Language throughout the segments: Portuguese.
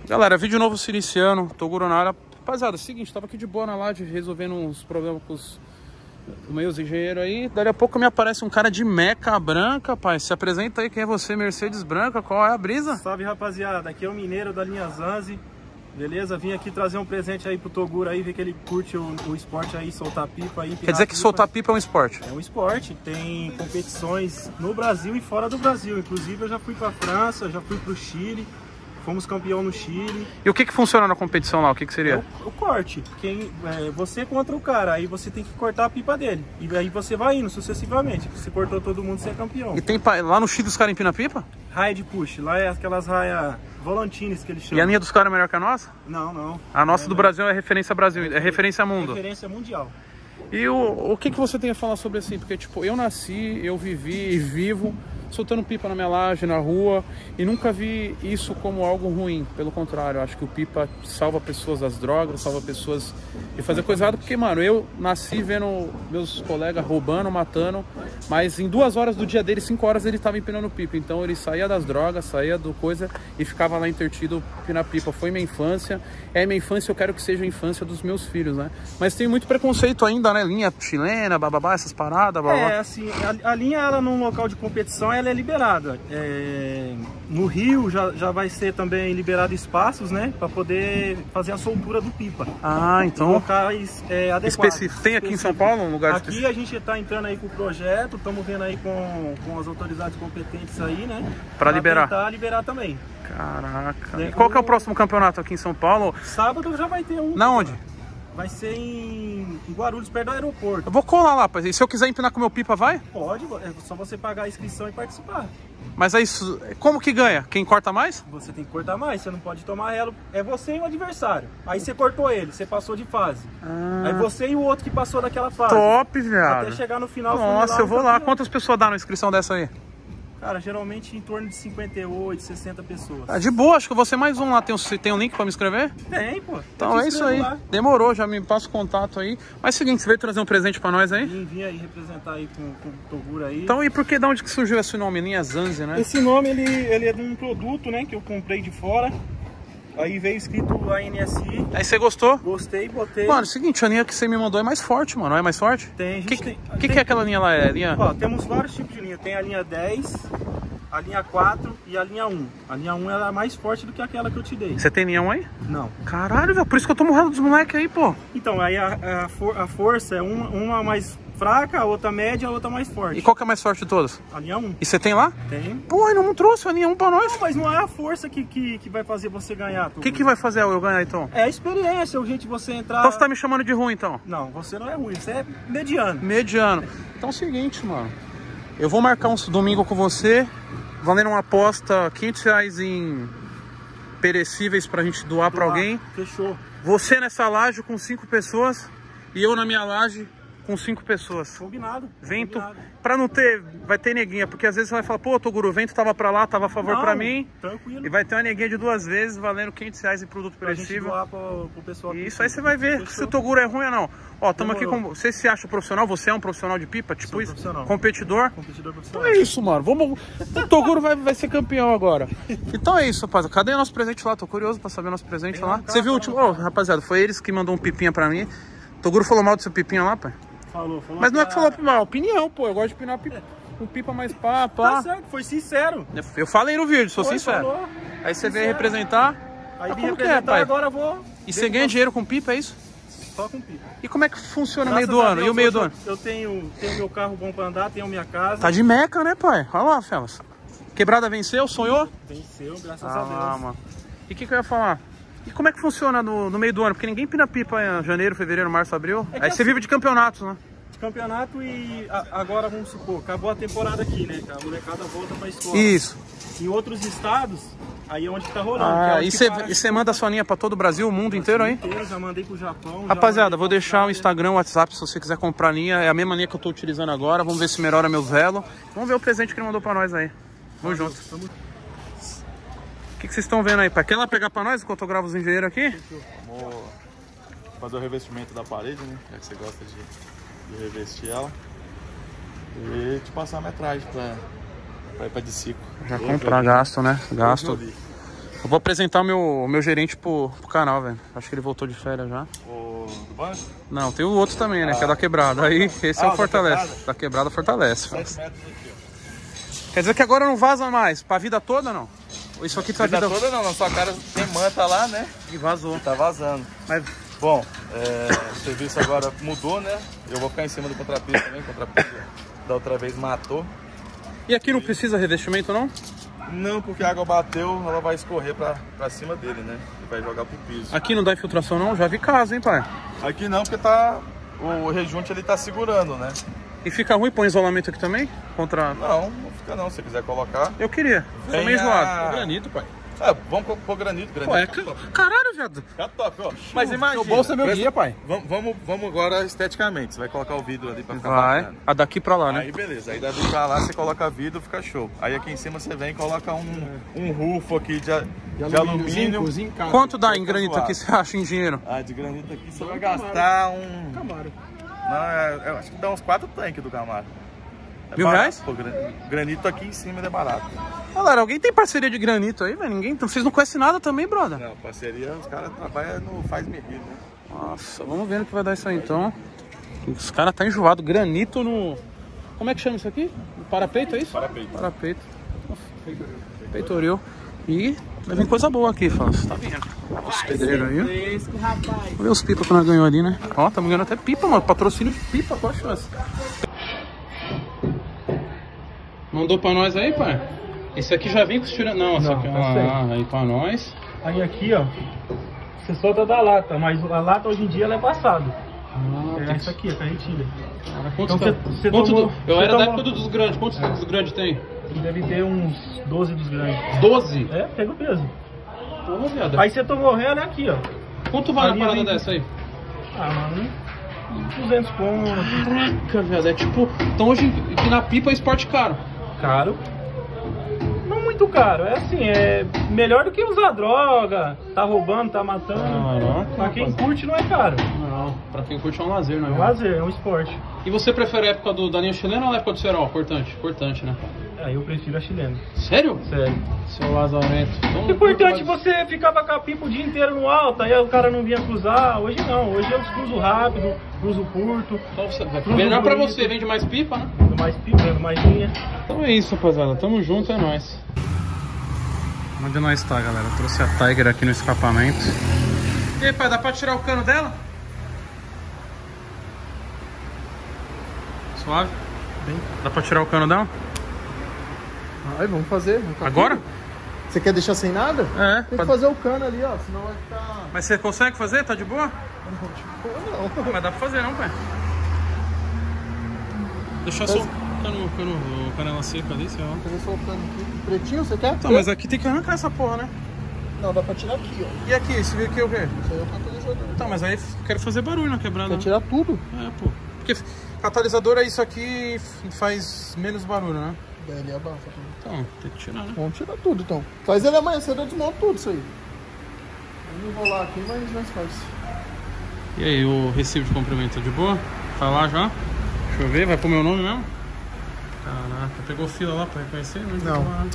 Galera, vídeo novo se iniciando, Toguro na área. Rapaziada, é o seguinte, tava aqui de boa na laje, resolvendo uns problemas com os meus engenheiros aí. Dali a pouco me aparece um cara de meca branca, pai. Se apresenta aí, quem é você, Mercedes branca, qual é a brisa? Salve, rapaziada, aqui é o Mineiro da linha Zanzi. Beleza? Vim aqui trazer um presente aí pro Toguro aí, ver que ele curte o esporte aí, soltar pipa aí. Quer dizer que soltar pipa é um esporte? É um esporte, tem competições no Brasil e fora do Brasil. Inclusive eu já fui pra França, já fui pro Chile. Fomos campeão no Chile. E o que funciona na competição lá? O que seria? O corte. Você contra o cara, aí você tem que cortar a pipa dele. E aí você vai indo sucessivamente. Se cortou todo mundo, você é campeão. E tem lá no Chile os caras empinam pipa? Raia de push. Lá é aquelas raias volantines que eles chamam. E a linha dos caras é melhor que a nossa? Não, não. A nossa do Brasil é referência Brasil, é referência mundo. Referência mundial. E o que você tem a falar sobre assim? Porque tipo, eu nasci, eu vivi e vivo soltando pipa na minha laje, na rua, e nunca vi isso como algo ruim. Pelo contrário, eu acho que o pipa salva pessoas das drogas, salva pessoas de fazer coisa errada, porque, mano, eu nasci vendo meus colegas roubando, matando, mas em 2 horas do dia dele, 5 horas, ele tava empinando pipa. Então ele saía das drogas, saía do coisa e ficava lá intertido empinar pipa. Foi minha infância, é minha infância, eu quero que seja a infância dos meus filhos, né? Mas tem muito preconceito ainda, né? Linha chilena, bababá, essas paradas, babá. É, assim, a linha, ela num local de competição, ela é liberada. No Rio já vai ser também liberado espaços, né? Para poder fazer a soltura do pipa. Ah, então. Em locais adequados. Tem aqui em São Paulo um lugar específico? Aqui a gente está entrando aí com o projeto, estamos vendo aí com as autoridades competentes aí, né? Para liberar. Tentar liberar também. Caraca. E qual que é o próximo campeonato aqui em São Paulo? Sábado já vai ter um. Na onde? Vai ser em Guarulhos, perto do aeroporto. Eu vou colar lá, pai. E se eu quiser empinar com meu pipa, vai? Pode, é só você pagar a inscrição e participar. Mas aí, como que ganha? Quem corta mais? Você tem que cortar mais, você não pode tomar elo. É você e o adversário. Aí você cortou ele, você passou de fase. Aí você e o outro que passou daquela fase. Top, viado. Até chegar no final. Nossa, eu vou lá. Quantas pessoas dá na inscrição dessa aí? Cara, geralmente em torno de 58, 60 pessoas. Ah, de boa, acho que eu vou ser mais um lá. Tem um link pra me inscrever? Tem, pô. Então é isso aí. Lá. Demorou, já me passa o contato aí. Mas é o seguinte, você veio trazer um presente pra nós aí? Vim aí representar aí com o Toguro aí. Então, e por que, de onde que surgiu esse nome? Linha Zanzi, né? Esse nome, ele é de um produto, né, que eu comprei de fora. Aí veio escrito ANSI. Aí você gostou? Gostei, botei. Mano, é o seguinte, a linha que você me mandou é mais forte, mano. É mais forte? Tem. O que é aquela linha lá? É linha... Ó, temos vários tipos de linha. Tem a linha 10, a linha 4 e a linha 1. A linha 1 ela é mais forte do que aquela que eu te dei. Você tem linha 1 aí? Não. Caralho, velho. Por isso que eu tô morrendo dos moleques aí, pô. Então, aí a força é uma mais fraca, a outra média, a outra mais forte. E qual que é a mais forte de todas? A linha 1. E você tem lá? Tem. Pô, ele não trouxe a linha 1 pra nós. Não, mas não é a força que vai fazer você ganhar. O que vai fazer eu ganhar, então? É a experiência, o jeito de você entrar... Então você tá me chamando de ruim, então? Não, você não é ruim, você é mediano. Mediano. Então é o seguinte, mano. Eu vou marcar um domingo com você, valendo uma aposta R$500 em perecíveis pra gente doar pra alguém. Fechou. Você nessa laje com 5 pessoas e eu na minha laje com 5 pessoas. Combinado. Vento, combinado. Pra não ter, vai ter neguinha, porque às vezes você vai falar, pô, Toguro, o vento tava pra lá, tava a favor não, pra mim. Tranquilo. E vai ter uma neguinha de 2 vezes, valendo R$500 em produto perecível. Pra gente doar pro pessoal. E isso aí você vai ver. Fechou. Se o Toguro é ruim ou não. Ó, tamo aqui com... Você se acha profissional? Você é um profissional de pipa? Tipo isso? Competidor? Competidor profissional. Então é isso, mano. Vamos... O Toguro vai ser campeão agora. Então é isso, rapaziada. Cadê o nosso presente lá? Tô curioso pra saber o nosso presente lá. Você viu o último... Ô, rapaziada, foi eles que mandou um pipinha pra mim. O Toguro falou mal do seu pipinha lá, pai? Falou. Mas não é que falou mal, opinião, pô. Eu gosto de pinar pipa. Um pipa mais pá. Tá certo, foi sincero. Eu falei no vídeo, sou sincero. Falou. Aí você veio representar. Aí como que é, pai? Agora eu vou... E você ganha dinheiro com pipa, é isso? Só com pipa. E como é que funciona o Graças meio do ano? Deus, E o meio do ano? Eu tenho meu carro bom pra andar, tenho minha casa. Tá de meca, né, pai? Olha lá, Felas. Quebrada venceu, sonhou? Venceu, graças a Deus. Mano. E o que eu ia falar? E como é que funciona no meio do ano? Porque ninguém pina pipa em janeiro, fevereiro, março, abril. Aí você vive de campeonatos, né? Campeonato e agora vamos supor, acabou a temporada aqui, né? A molecada volta pra escola. Isso. Em outros estados, aí é onde tá rolando. E você manda a sua linha pra todo o Brasil, o mundo inteiro aí? Já mandei pro Japão. Rapaziada, vou deixar o Instagram, o WhatsApp, se você quiser comprar linha. É a mesma linha que eu tô utilizando agora. Vamos ver se melhora meus velos. Vamos ver o presente que ele mandou pra nós aí. Vamos junto. O que vocês estão vendo aí, pai? Quer lá pegar pra nós enquanto eu gravo os engenheiros aqui? Vamos fazer o revestimento da parede, né? Já que você gosta de revestir ela. E te passar a metragem pra ir pra de ciclo. Já comprar, gasto, né? Gasto. Eu vou apresentar o meu gerente pro canal, velho. Acho que ele voltou de férias já. O do banco? Não, tem o outro também, né? Que é da quebrada. Aí, esse é o Fortalece. Da quebrada fortalece. 7 metros aqui, ó. Quer dizer que agora não vaza mais? Pra vida toda, não? Isso aqui tá Vida toda não, na sua cara tem manta lá, né? E vazou. Tá vazando. Mas... Bom, o serviço agora mudou, né? Eu vou ficar em cima do contrapiso também. O contrapiso da outra vez matou. E aqui não precisa revestimento, não? Não, porque a água bateu, ela vai escorrer pra cima dele, né? E vai jogar pro piso. Aqui não dá infiltração, não? Já vi casa, hein, pai? Aqui não, porque tá... O rejunte ele tá segurando, né? E fica ruim pôr isolamento aqui também? Contra... Não fica não. Se você quiser colocar... Eu queria. Sou meio zoado. Granito, pai. Vamos pôr granito. Pô, caralho, viado. Fica top, ó. Mas imagina. Meu bolso é meu guia, pai. Vamos agora esteticamente. Você vai colocar o vidro ali pra ficar bacana. A daqui pra lá, né? Aí beleza. Aí daqui pra lá você coloca vidro, fica show. Aí aqui em cima você vem e coloca um rufo aqui de alumínio. Quanto dá em granito aqui, você acha, em dinheiro? De granito aqui você vai gastar Camaro. Não, eu acho que dá uns 4 tanques do Camaro. R$1.000? Pô, granito aqui em cima é barato. Galera, alguém tem parceria de granito aí, velho? Ninguém? Vocês não conhecem nada também, brother? Não, parceria, os caras trabalham no faz medida, né? Nossa, vamos ver no que vai dar isso aí então. Os caras tá enjoado. Granito no... Como é que chama isso aqui? Parapeito, é isso? Parapeito. Parapeito. Peitoril. E vai vir coisa boa aqui, Fala. Tá vendo? Os pedreiros aí. Vamos ver os pipas que nós ganhamos ali, né? Ó, estamos ganhando até pipa, mano. Patrocínio de pipa, qual a chance? Mandou pra nós aí, pai? Esse aqui já vem com os tirantes. Não, esse aqui aí pra nós. Aí aqui, ó, você solta da lata, mas a lata hoje em dia ela é passada. Essa aqui, a carretilha. Então eu era da época dos grandes. Quantos dos grandes tem? Deve ter uns 12 dos grandes. 12? Pega o peso. Porra, viado. Aí você tomou ré, né, aqui, ó. Quanto vale a parada dessa aí? Mano, 200 conto. Caraca, viado. É tipo... Então hoje aqui na pipa é esporte caro. Caro. Não muito caro. É assim, é melhor do que usar droga. Tá roubando, tá matando. Caraca. Pra quem curte não é caro. Não, pra quem curte é um lazer, né? É um lazer, é um esporte. E você prefere a época da linha chilena ou a época do cerol? Importante, né? Eu prefiro a chilena. Sério? Sério. Seu lazarento. Então, importante você ficava com a pipa o dia inteiro no alto, aí o cara não vinha cruzar. Hoje não, hoje eu cruzo rápido, cruzo curto. Melhor pra você, vende mais pipa, né? Vendo mais pipa, vendo mais linha. Então é isso, rapaziada. Tamo junto, é nóis. Onde nós tá, galera? Eu trouxe a Tiger aqui no escapamento. E aí, pai, dá pra tirar o cano dela? Suave? Bem. Dá pra tirar o cano dela? Aí, vamos fazer. Agora? Você quer deixar sem nada? Tem que fazer o cano ali, ó, senão vai ficar... Mas você consegue fazer? Tá de boa? Não. Mas dá pra fazer não, pai. Deixar só o canela seca ali, sei lá. Fazer só o cano aqui. Pretinho, você quer? Então, mas aqui tem que arrancar essa porra, né? Não, dá pra tirar aqui, ó. E aqui, esse veio aqui é o quê? Isso aí é o catalisador. Então, mas aí eu quero fazer barulho na quebrada. Quer tirar tudo? Pô. Porque catalisador é isso aqui e faz menos barulho, né? Ele abafa tudo. Então, tem que tirar, né? Vamos tirar tudo, então. Faz ele amanhã cedo, eu desmonto tudo isso aí. Vamos enrolar aqui, mas nós faz. E aí, o recibo de comprimento de boa? Tá lá já? Deixa eu ver, vai pro meu nome mesmo? Caraca, pegou fila lá pra reconhecer? Não. Caraca,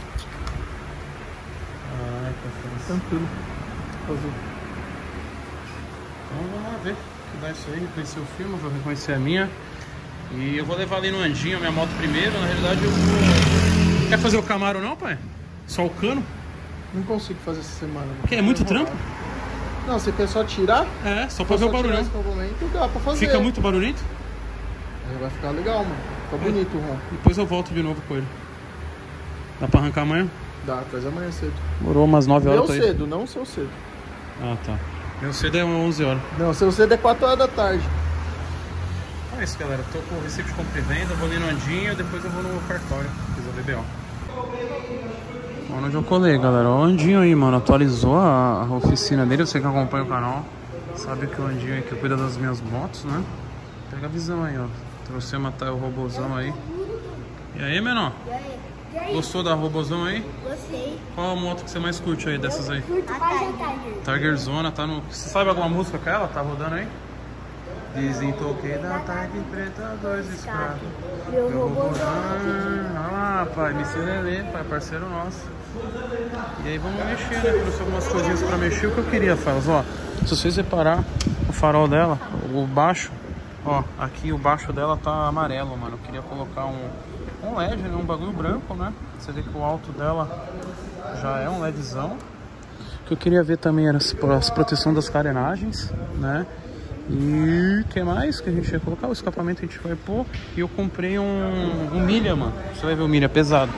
Tranquilo. Fazer. Então vamos lá ver o que dá isso aí, reconhecer o filme, vou reconhecer a minha. E eu vou levar ali no Andinho a minha moto primeiro, na realidade eu vou... Quer fazer o Camaro não, pai? Só o cano? Não consigo fazer essa semana. Que é muito trampo? Não, você quer só tirar? Só pra ver o barulhão. Dá pra fazer. Fica muito barulhento? Aí vai ficar legal, mano. Fica bonito o rom. Depois eu volto de novo com ele. Dá pra arrancar amanhã? Dá, traz amanhã cedo. Demorou umas 9 horas. Meu cedo, não o seu cedo. Ah, tá. Meu cedo é 11 horas. Não, o seu cedo é 4 horas da tarde. Então é isso, galera. Tô com o recibo de compra e venda, vou ali no Andinho, depois eu vou no cartório, resolver BO. Onde eu colei, galera. O Andinho aí, mano, atualizou a oficina dele. Você que acompanha o canal sabe que o Andinho aí que cuida das minhas motos, né? Pega a visão aí, ó. Trouxemos até o robozão aí. E aí, menor? E aí? Gostou da robozão aí? Gostei. Qual a moto que você mais curte aí dessas aí? Curto mais a Tiger. Tiger Zona, tá no... Você sabe alguma música com ela? Tá rodando aí? Desentoquei da Tiger preta, 2 escravos. Meu robôzão. Olha lá, pai, MC Lelê, pai, parceiro nosso. E aí vamos mexer, né? Trouxe algumas coisinhas pra mexer. O que eu queria, Felas, ó. Se vocês reparar, o farol dela, o baixo, ó, aqui o baixo dela tá amarelo, mano. Eu queria colocar um LED, né? Um bagulho branco, né? Você vê que o alto dela já é um LEDzão. O que eu queria ver também era as proteção das carenagens, né? E o que mais que a gente ia colocar? O escapamento que a gente vai pôr. E eu comprei um milha, mano. Você vai ver o milha pesado.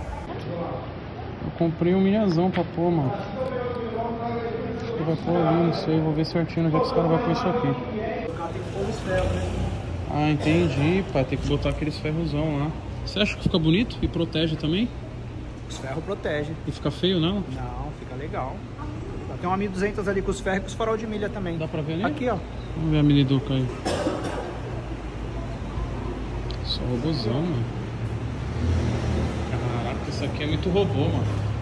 Eu comprei um milhazão pra pôr, mano. Acho que vai pôr ali, não sei. Vou ver certinho onde é que os caras vão pôr isso aqui. Ah, entendi, pai. Tem que botar aqueles ferrozão lá. Você acha que fica bonito e protege também? Os ferros protegem. E fica feio, não? Não, fica legal. Tem uma 1200 ali com os ferros e com os farol de milha também. Dá pra ver ali? Aqui, ó. Vamos ver a Miliduca aí. Só robôzão, mano. Caraca, isso aqui é muito robô, mano.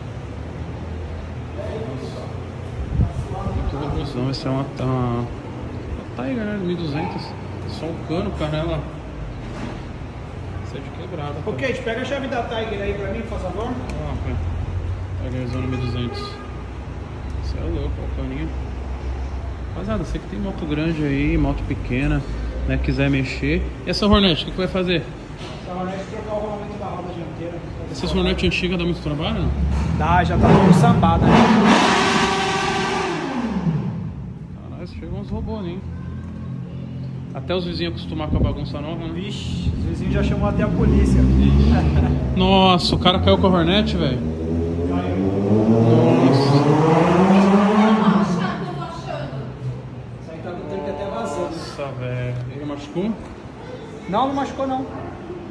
Muito robôzão. Essa é uma Tiger, né? 1200. Só o cano, cara, ela... Isso é de quebrada. Ok, pega a chave da Tiger aí pra mim, por favor. Ah, cara. Tigerzão 1200. Isso é louco, ó, o caninho. Rapaziada, você que tem moto grande aí, moto pequena, né, quiser mexer. E essa Hornet, o que vai fazer? Essa Hornet trocar o rolamento da roda dianteira. Essas Hornet antigas dá muito trabalho, não? Dá, já tá tudo sambada, né? Caralho, chegou uns robôs ali, hein? Até os vizinhos acostumar com a bagunça nova, né? Vixe, os vizinhos já chamou até a polícia. Nossa, o cara caiu com a Hornet, velho. Nossa. Isso aí tá com o tanque até vazando. Nossa, velho. Ele machucou? Não, não machucou não. Caraca,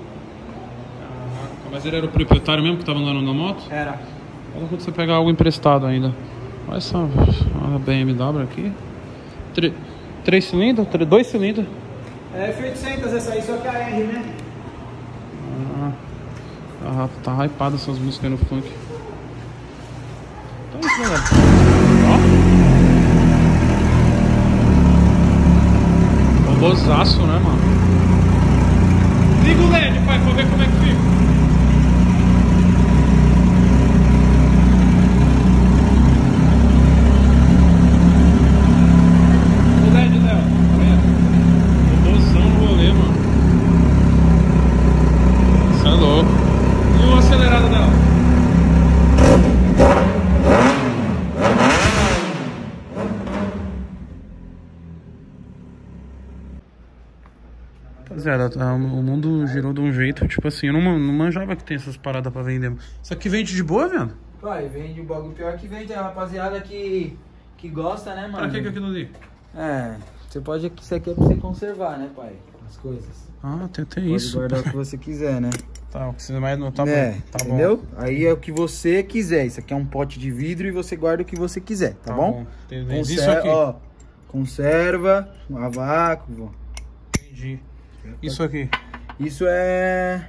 mas ele era o proprietário mesmo que tava andando na moto? Era. Olha quando você pegar algo emprestado ainda. Olha essa uma BMW aqui. 3 cilindros? 2 cilindros? É F800 essa aí, só que a R, né? Tá hypado essas músicas aí no funk. Então é isso, galera. Ó. Robozaço, né, mano? Liga o LED, pai, pra ver como é que fica. Rapaziada, o mundo girou de um jeito, tipo assim, eu não manjava que tem essas paradas pra vender. Isso aqui vende de boa, vendo? Pai, vende o bagulho pior que vende a rapaziada que gosta, né, mano? Pra que aquilo ali? É, você pode, isso aqui é pra você conservar, né, pai? As coisas. Ah, tem Pode isso. guardar o que você quiser, né? Tá, o que você mais não tá É, bom. Tá entendeu? bom. Aí é o que você quiser. Isso aqui é um pote de vidro e você guarda o que você quiser, tá bom? Entendi. Isso aqui. Ó, conserva, a vácuo. Entendi. Isso aqui. Isso é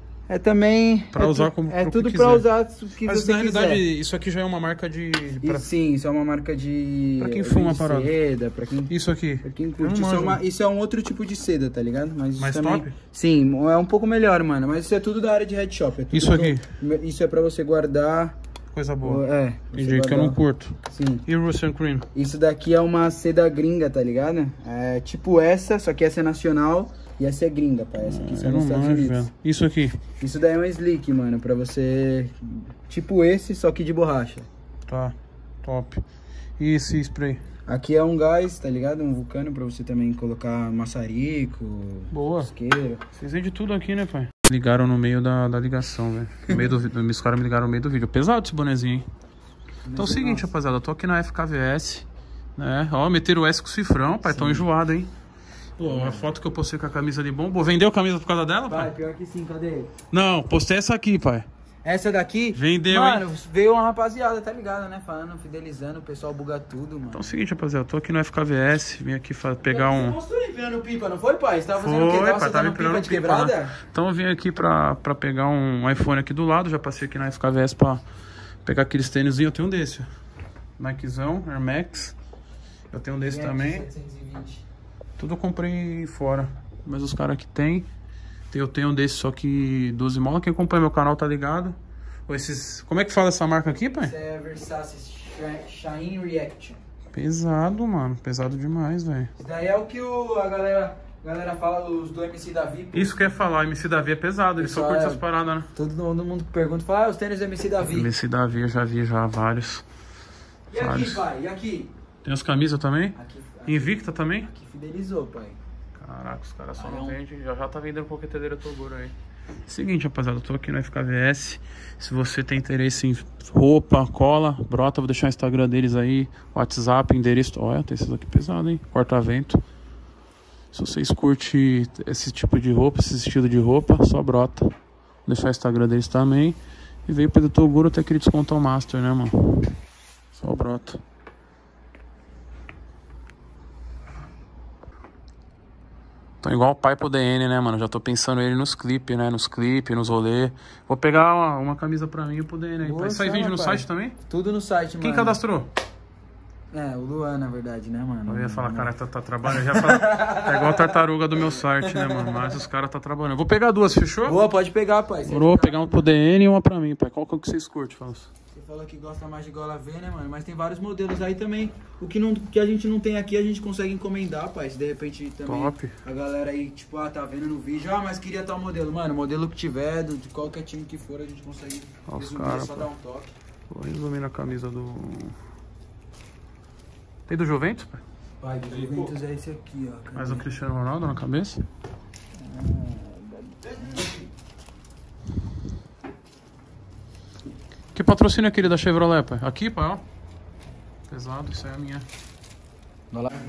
também Pra usar como é pro tudo que pra quiser. usar o que Mas você na realidade, quiser. isso aqui já é uma marca de. E sim, isso é uma marca de Pra quem fuma a parada. seda, pra quem Isso aqui. Pra quem Eu curte, não manjo. isso é um outro tipo de seda, tá ligado? Mas Mais também, top? Sim, é um pouco melhor, mano. Mas isso é tudo da área de head shop. É tudo Isso aqui? Isso é pra você guardar. Coisa boa. É. você Entendi, que eu não curto. Sim. E o Russian Cream? Isso daqui é uma seda gringa, tá ligado? É tipo essa, só que essa é nacional e essa é gringa, pai. Essa aqui Eu são não nos Estados manjo, Unidos. velho. Isso aqui. Isso daí é um slick, mano, pra você. Tipo esse, só que de borracha. Tá, top. E esse spray? Aqui é um gás, tá ligado? Um vulcano pra você também colocar maçarico, Boa. isqueiro. Vocês vendem tudo aqui, né, pai? Ligaram no meio da ligação, velho. No meio do vídeo. Os caras me ligaram no meio do vídeo. Pesado esse bonezinho, hein? Então é o seguinte, rapaziada. Eu tô aqui na FKVS, né? Ó, meteram o S com o cifrão, pai. Tão enjoado, hein? Pô, a foto que eu postei com a camisa ali bom. Vendeu a camisa por causa dela, pai? Vai, pior que sim, cadê? Não, postei essa aqui, pai. Essa daqui? Vendeu, mano, hein? veio uma rapaziada, tá ligado, né? Falando, fidelizando, o pessoal buga tudo, mano. Então é o seguinte, rapaziada. Eu tô aqui no FKVS. Vim aqui pegar um... Você mostrou empinando pipa, não foi, pai? Você tava fazendo o quê? Foi, pai, tava soltando empinando de pipa, quebrada? né? Então eu vim aqui pra pegar um iPhone aqui do lado. Já passei aqui na FKVS pra pegar aqueles tênisinhos. Eu tenho um desse, ó. Nikezão, Air Max. Eu tenho um desse também. 720. Tudo eu comprei fora. Mas os caras aqui tem. Eu tenho um desse, só que 12 molas. Quem acompanha meu canal tá ligado. Ou esses... Como é que fala essa marca aqui, pai? Esse é Versace Shine Reaction. Pesado, mano. Pesado demais, velho. Isso daí é o que a galera fala do MC Davi. Isso que eu ia falar, MC Davi é pesado, ele só curte essas paradas, né? Todo mundo pergunta, fala, os tênis do MC Davi. MC Davi eu já vi vários. E aqui, pai? E aqui? Tem as camisas também? Aqui Invicta também? Aqui fidelizou, pai. Caraca, os caras só não vendem, já tá vendendo coqueteira Toguro aí. Seguinte, rapaziada, eu tô aqui no FKVS. Se você tem interesse em roupa, cola, brota, vou deixar o Instagram deles aí, WhatsApp, endereço. Olha, tem esses aqui pesado, hein? Corta-vento. Se vocês curtem esse tipo de roupa, esse estilo de roupa, só brota. Vou deixar o Instagram deles também. E veio pelo Toguro até aquele descontão master, né, mano? Só brota. Tô igual o pai pro DN, né, mano? Já tô pensando ele nos clipes, né? Nos clipes, nos rolês. Vou pegar uma camisa pra mim e pro DN aí. Boa, isso aí vende no site também? Tudo no site, mano. Quem cadastrou? É, o Luan, na verdade, né, mano? Eu ia falar, cara, tá trabalhando. Já fala, é igual a tartaruga do meu site, né, mano? Mas os caras tá trabalhando. Vou pegar duas, fechou? Boa, pode pegar, pai. Vou pegar uma pro DN e uma pra mim, pai. Qual que vocês curtem, Falso? Você falou que gosta mais de gola V, né, mano? Mas tem vários modelos aí também. O que a gente não tem aqui, a gente consegue encomendar, pai. Se de repente também Top. A galera aí, tipo, tá vendo no vídeo, mas queria tal modelo. Mano, modelo que tiver, de qualquer time que for, a gente consegue resumir, cara, só dar um toque. Vou resumir na camisa do... Tem do Juventus, pai? Pai, do Juventus é esse aqui, ó. Mais o Cristiano Ronaldo na cabeça? Que patrocínio é aquele da Chevrolet, pai? Aqui, pai, ó. Pesado, isso aí é a minha. Vai lá.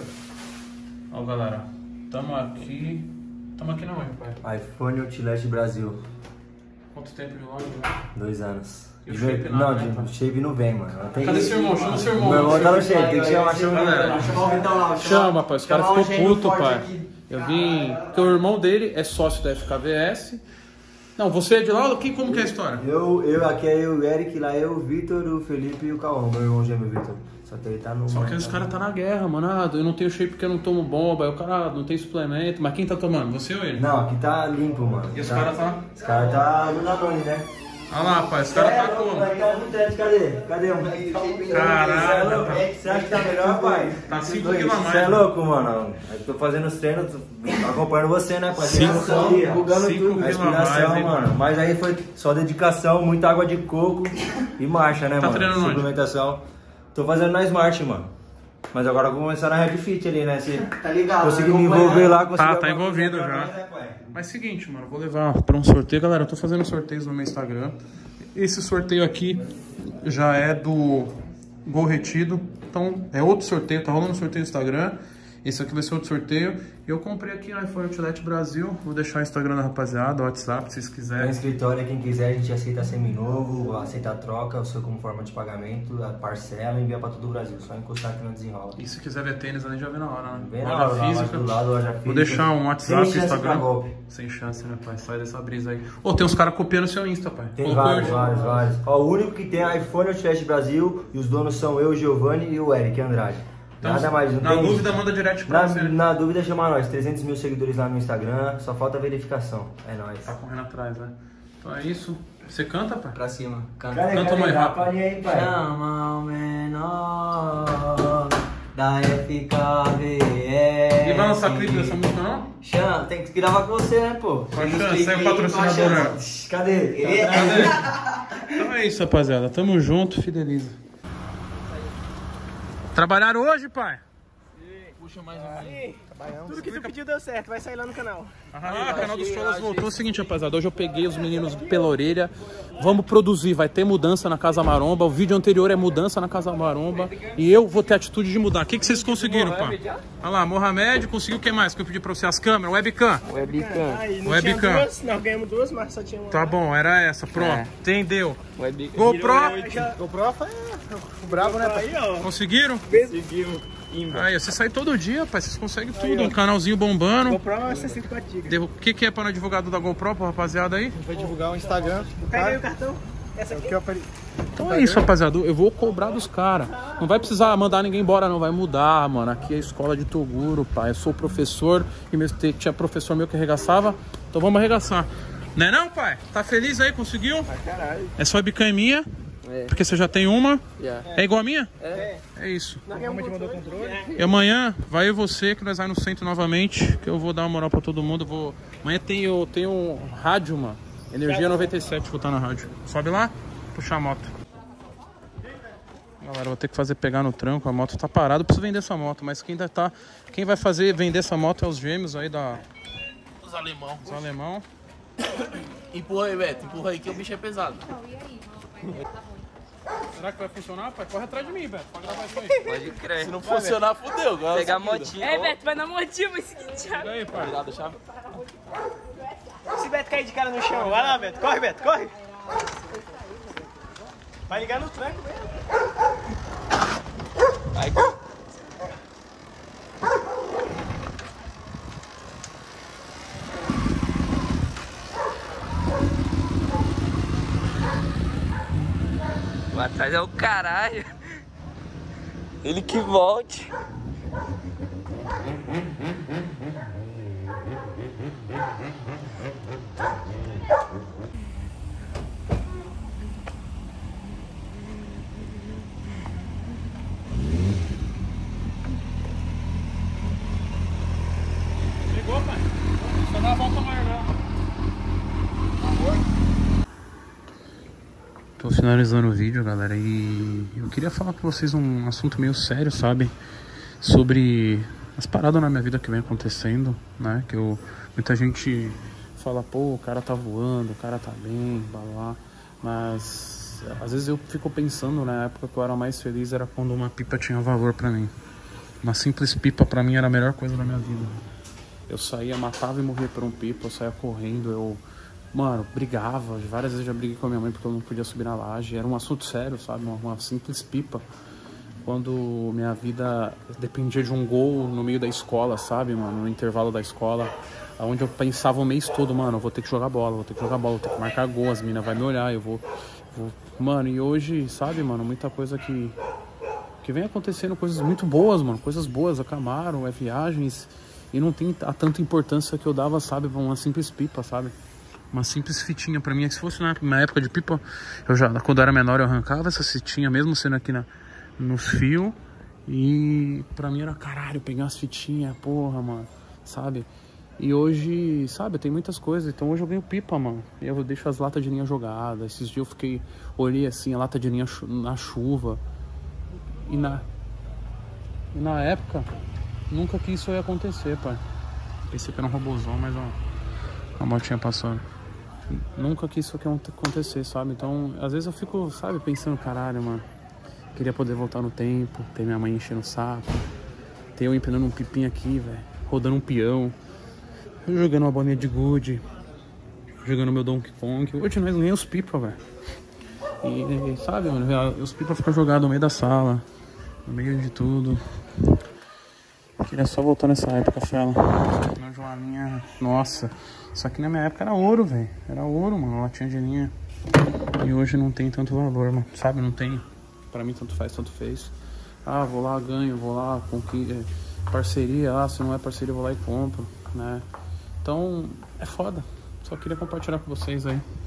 Ó, galera. Tamo aqui não, hein, pai? iPhone Outlet Brasil. Quanto tempo de loja, né? 2 anos. E o shape nada, não, né, pai? o shape não vem, mano. Tem... Cadê seu irmão? Chama seu irmão. Meu irmão tá no shape, tem que chamar Galera, Chamar o Vitão lá. Chama, pai. Os caras ficou puto, pai. Aqui. Eu vim... Porque o irmão dele é sócio da FKVS. Não, você é de lá? Como que é a história? Aqui é eu, o Eric, lá é o Vitor, o Felipe e o Cauã, meu irmão gêmeo Vitor. Só que ele tá no... Só que os caras tá na guerra, mano. Ah, eu não tenho shape porque eu não tomo bomba. Aí o cara não tem suplemento. Mas quem tá tomando? Você ou ele? Não, aqui tá limpo, mano. E os caras tá... Os caras tá no Danone, né? Olha lá, pai. Os caras tá como? Cadê? Caralho. Você acha que tá melhor, pai? Tá 5 kg a mais. Você é louco, mano. Eu tô fazendo os treinos, tô acompanhando você, né, pai? 5 Bugando tudo. kg a Inspiração, mais, mano. Mas aí foi só dedicação, muita água de coco e marcha, né, Tá mano? treinando onde? Suplementação. Tô fazendo na Smart, mano. Mas agora eu vou começar na Red Fit ali, né? Se Tá ligado? conseguir me envolver lá, conseguir... Tá envolvido alguma já. coisa, né, pai? Mas seguinte, mano, eu vou levar pra um sorteio. Galera, eu tô fazendo sorteios no meu Instagram. Esse sorteio aqui já é do Gol Retido. Então é outro sorteio, tá rolando um sorteio no Instagram. Esse aqui vai ser outro sorteio. Eu comprei aqui no iPhone Outlet Brasil. Vou deixar o Instagram da rapaziada, o WhatsApp, se vocês Tem quiserem. escritório, quem quiser, a gente aceita seminovo, aceita a troca, o seu como forma de pagamento, a parcela e envia pra todo o Brasil. Só encostar aqui no desenrola. E se quiser ver tênis, a gente já vê na hora, né? Vem na hora, lá física. do lado, loja física. Vou deixar um WhatsApp, Sem chance Instagram. pra golpe. Sem chance, né, pai? Sai dessa brisa aí. Ô, tem uns caras copiando seu Insta, pai. Tem Colocou vários, hoje. vários. Ó, o único que tem é iPhone Outlet Brasil e os donos são eu, Giovanni e o Eric Andrade. Então, Nada mais, não na tem... dúvida, manda direct pra você. Na dúvida, chama nós. 300 mil seguidores lá no Instagram, só falta verificação. É nóis. Tá correndo atrás, né? Então é isso. Você canta, pai? Pra cima. Canta. Canta mais rápido. Aí, pai. Chama o menor da FKVS. E vai lançar clipe dessa música, não? Chama, tem que gravar com você, né, pô? Qual a chance? Sai o patrocinador, né? Cadê? Então é isso, rapaziada. Tamo junto, fideliza. Trabalharam hoje, pai? Puxa mais um. Tudo que tu pediu deu certo, vai sair lá no canal. Ah, o canal dos Cholas voltou. É o seguinte, rapaziada, hoje eu peguei os meninos pela orelha. Vamos produzir, vai ter mudança na Casa Maromba. O vídeo anterior é mudança na Casa Maromba. E eu vou ter atitude de mudar. O que vocês conseguiram, pai? Olha lá, Mohamed conseguiu o que mais que eu pedi pra você? As câmeras, webcam. Aí, não Webcam. tinha duas, nós ganhamos duas, mas só tinha uma. Tá bom, era essa, pronto. Entendeu? Webcam. GoPro, GoPro foi o brabo, né? Aí, ó. conseguiram? Conseguimos. Aí, você sai todo dia, pai, vocês conseguem tudo. Um canalzinho bombando. GoPro é 64 GB. O que é para advogado da GoPro, pra rapaziada aí? Vai divulgar o Instagram. Pega aí o cartão. Essa aqui. Então é isso, rapaziada. Eu vou cobrar dos caras. Não vai precisar mandar ninguém embora, não. Vai mudar, mano. Aqui é a escola de Toguro, pai. Eu sou professor e tinha professor meu que arregaçava. Então vamos arregaçar. Não é não, pai? Tá feliz aí? Conseguiu? Ah, caralho. É só bicanha minha? É. Porque você já tem uma? Yeah. É igual a minha? É. É isso. Realmente mandou controle. E amanhã vai eu e você, que nós vai no centro novamente, que eu vou dar uma moral pra todo mundo. Amanhã tem um rádio, mano. Energia 97, vou estar na rádio. Sobe lá, puxar a moto. Galera, vou ter que pegar no tranco, a moto tá parada, eu preciso vender essa moto, mas quem vai vender essa moto é os gêmeos aí Os alemão. Os alemão. Empurra aí, Beto. Empurra aí que o bicho é pesado. Será que vai funcionar, pai? Corre atrás de mim, Beto, pra gravar isso aí. Pode crer. Se não funcionar, fudeu. Pegar a motinha. É, Beto, vai na motinha, vai seguir, Thiago. E aí, pai? Cuidado, chave. Se Beto cair de cara no chão, vai lá, Beto. Corre, Beto, corre. Vai ligar no tranco mesmo. Vai. Lá atrás é o caralho. Ele que volte. Pegou, pai? Só dá a volta maior, não. Tô finalizando o vídeo, galera, e eu queria falar com vocês um assunto meio sério, sabe? Sobre as paradas na minha vida que vem acontecendo, né? Muita gente fala, pô, o cara tá voando, o cara tá bem, blá blá. Mas às vezes eu fico pensando, na época que eu era mais feliz era quando uma pipa tinha valor pra mim. Uma simples pipa pra mim era a melhor coisa da minha vida. Eu saía, matava e morria por um pipa, eu saía correndo, mano, brigava, várias vezes já briguei com a minha mãe porque eu não podia subir na laje. Era um assunto sério, sabe? Uma simples pipa. Quando minha vida dependia de um gol no meio da escola, sabe, mano? No intervalo da escola, onde eu pensava o mês todo, mano, eu vou ter que jogar bola, vou ter que marcar gol, as meninas vão me olhar, eu vou... Mano, e hoje, sabe, mano, muita coisa que vem acontecendo, coisas muito boas, mano, coisas boas, Camaro, viagens, e não tem a tanta importância que eu dava, sabe, pra uma simples pipa, sabe? Uma simples fitinha pra mim. Se fosse na época de pipa, quando eu era menor, eu arrancava essa fitinha, mesmo sendo aqui nos fios. E pra mim era caralho, pegar as fitinhas, porra, mano, sabe? E hoje, sabe, tem muitas coisas. Então hoje eu ganho pipa, mano. Eu deixo as latas de linha jogadas. Esses dias eu olhei assim, a lata de linha na chuva. E na época, nunca que isso ia acontecer, pai. Pensei que era um robôzão, mas ó, a motinha passando. Nunca que isso ia acontecer, sabe? Então, às vezes eu fico, sabe, pensando, caralho, mano. Queria poder voltar no tempo, ter minha mãe enchendo o saco, ter eu empinando um pipinho aqui, velho, rodando um peão, jogando uma bolinha de gude, jogando meu Donkey Kong. Hoje nós ganhamos os pipa, velho. E sabe, mano, os pipa ficam jogados no meio da sala, no meio de tudo. Queria só voltar nessa época, fela. Na Joaninha, nossa, isso aqui na minha época era ouro, velho. Era ouro, mano, latinha de linha. E hoje não tem tanto valor, mano, sabe, não tem. Pra mim tanto faz, tanto fez. Ah, vou lá, ganho, vou lá, parceria, se não é parceria eu vou lá e compro, né? Então, é foda. Só queria compartilhar com vocês aí.